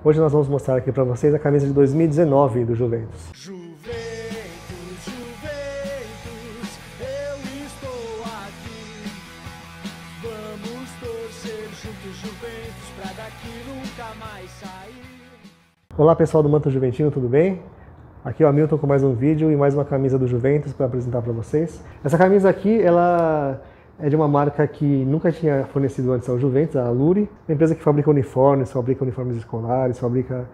Hoje nós vamos mostrar aqui para vocês a camisa de 2019 do Juventus. Juventus, Juventus, eu estou aqui. Vamos torcer juntos, Juventus, pra daqui nunca mais sair. Olá pessoal do Manto Juventino, tudo bem? Aqui é o Hamilton com mais um vídeo e mais uma camisa do Juventus para apresentar para vocês. Essa camisa aqui, ela é de uma marca que nunca tinha fornecido antes ao Juventus, a Aluri, uma empresa que fabrica uniformes escolares, fabrica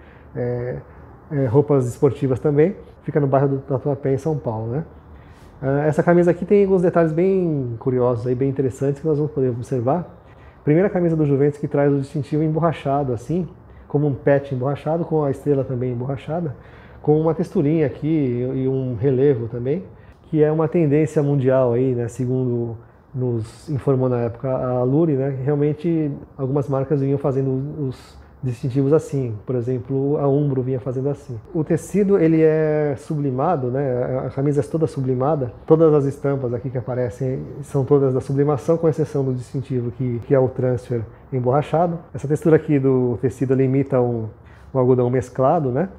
roupas esportivas também, fica no bairro do Tatuapé, em São Paulo, né? Essa camisa aqui tem alguns detalhes bem curiosos, aí, bem interessantes que nós vamos poder observar. Primeira camisa do Juventus que traz o distintivo emborrachado, assim, como um patch emborrachado, com a estrela também emborrachada, com uma texturinha aqui e um relevo também, que é uma tendência mundial aí, né, segundo nos informou na época a Aluri, né, realmente algumas marcas vinham fazendo os distintivos assim, por exemplo, a Umbro vinha fazendo assim. O tecido ele é sublimado, né, a camisa é toda sublimada, todas as estampas aqui que aparecem são todas da sublimação, com exceção do distintivo que é o transfer emborrachado. Essa textura aqui do tecido ele imita um algodão mesclado, né,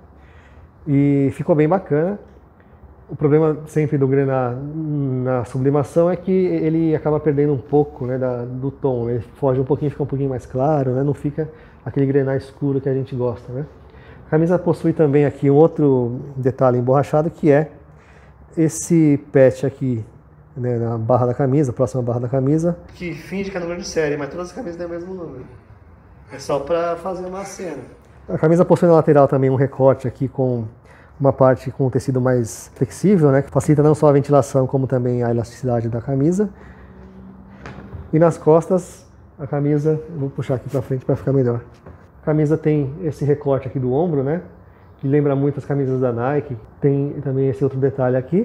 e ficou bem bacana. O problema sempre do grená na sublimação é que ele acaba perdendo um pouco, né, do tom, ele foge um pouquinho, fica um pouquinho mais claro, né, não fica aquele grená escuro que a gente gosta, né. A camisa possui também aqui um outro detalhe emborrachado, que é esse patch aqui, né, na barra da camisa, próxima barra da camisa, que finge que é número de série, mas todas as camisas têm o mesmo número. É só para fazer uma cena. A camisa possui na lateral também um recorte aqui com uma parte com um tecido mais flexível, né, que facilita não só a ventilação, como também a elasticidade da camisa. E nas costas, a camisa, vou puxar aqui para frente para ficar melhor. A camisa tem esse recorte aqui do ombro, né, que lembra muito as camisas da Nike. Tem também esse outro detalhe aqui.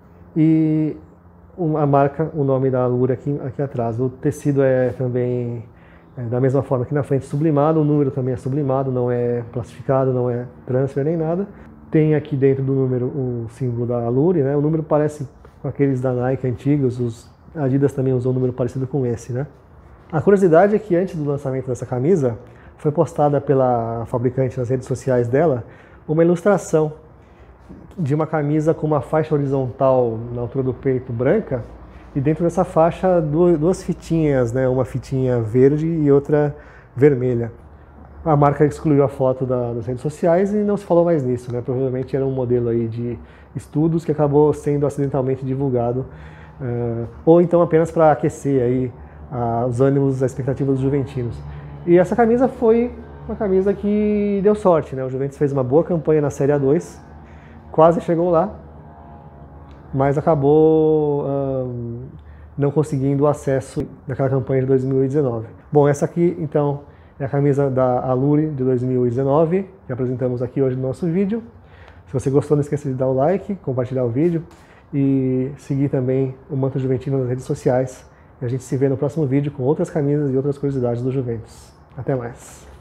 E a marca, o nome da Aluri aqui atrás. O tecido é também da mesma forma que na frente sublimado, o número também é sublimado, não é plastificado, não é transfer nem nada. Tem aqui dentro do número o símbolo da Aluri, né? O número parece com aqueles da Nike antigos, os Adidas também usou um número parecido com esse, né? A curiosidade é que antes do lançamento dessa camisa, foi postada pela fabricante nas redes sociais dela uma ilustração de uma camisa com uma faixa horizontal na altura do peito branca, e dentro dessa faixa duas fitinhas, né? Uma fitinha verde e outra vermelha. A marca excluiu a foto das redes sociais e não se falou mais nisso, né? Provavelmente era um modelo aí de estudos que acabou sendo acidentalmente divulgado, ou então apenas para aquecer aí os ânimos, as expectativas dos juventinos. E essa camisa foi uma camisa que deu sorte, né? O Juventus fez uma boa campanha na Série A2, quase chegou lá, mas acabou não conseguindo o acesso naquela campanha de 2019. Bom, essa aqui então é a camisa da Aluri de 2019, que apresentamos aqui hoje no nosso vídeo. Se você gostou, não esqueça de dar o like, compartilhar o vídeo e seguir também o Manto Juventino nas redes sociais. E a gente se vê no próximo vídeo com outras camisas e outras curiosidades do Juventus. Até mais!